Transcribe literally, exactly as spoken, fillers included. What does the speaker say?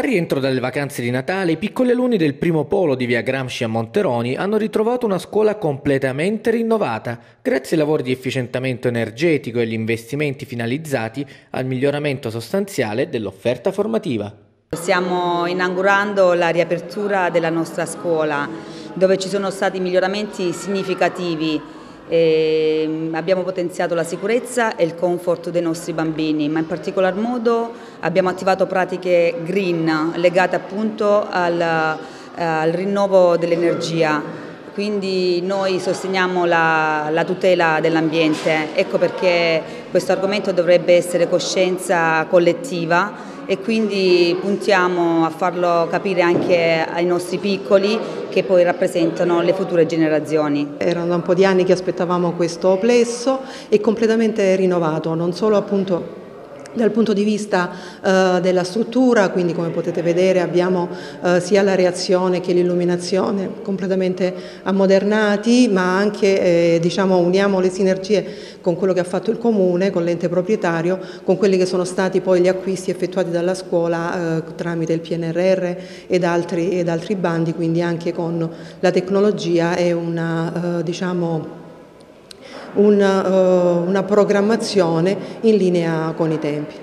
Al rientro dalle vacanze di Natale, i piccoli alunni del primo polo di via Gramsci a Monteroni hanno ritrovato una scuola completamente rinnovata, grazie ai lavori di efficientamento energetico e agli investimenti finalizzati al miglioramento sostanziale dell'offerta formativa. Stiamo inaugurando la riapertura della nostra scuola, dove ci sono stati miglioramenti significativi. E abbiamo potenziato la sicurezza e il comfort dei nostri bambini, ma in particolar modo abbiamo attivato pratiche green legate appunto al, al rinnovo dell'energia. Quindi noi sosteniamo la, la tutela dell'ambiente, ecco perché questo argomento dovrebbe essere coscienza collettiva e quindi puntiamo a farlo capire anche ai nostri piccoli che poi rappresentano le future generazioni. Erano da un po' di anni che aspettavamo questo plesso e completamente rinnovato, non solo appunto dal punto di vista eh, della struttura, quindi come potete vedere abbiamo eh, sia la reazione che l'illuminazione completamente ammodernati, ma anche eh, diciamo, uniamo le sinergie con quello che ha fatto il Comune, con l'ente proprietario, con quelli che sono stati poi gli acquisti effettuati dalla scuola eh, tramite il P N R R ed altri, ed altri bandi, quindi anche con la tecnologia e una eh, diciamo, Una, uh, una programmazione in linea con i tempi.